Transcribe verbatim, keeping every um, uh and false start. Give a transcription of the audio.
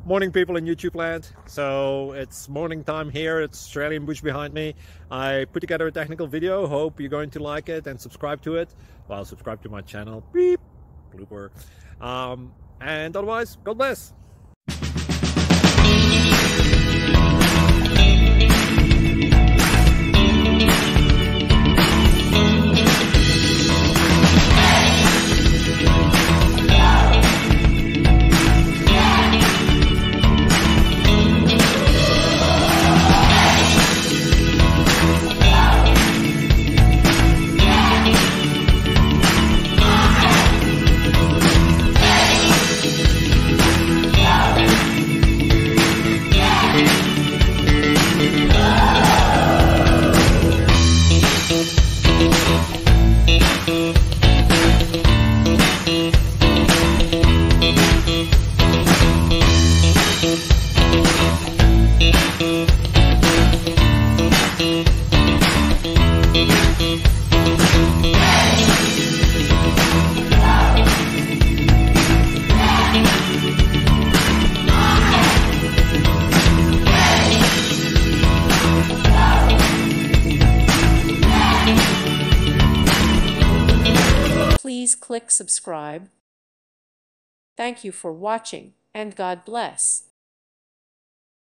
Morning, people in YouTube land. So it's morning time here. It's Australian bush behind me. I put together a technical video. Hope you're going to like it and subscribe to it. Well, subscribe to my channel. Beep. Blooper. Um, and otherwise, God bless. Please click subscribe. Thank you for watching, and God bless.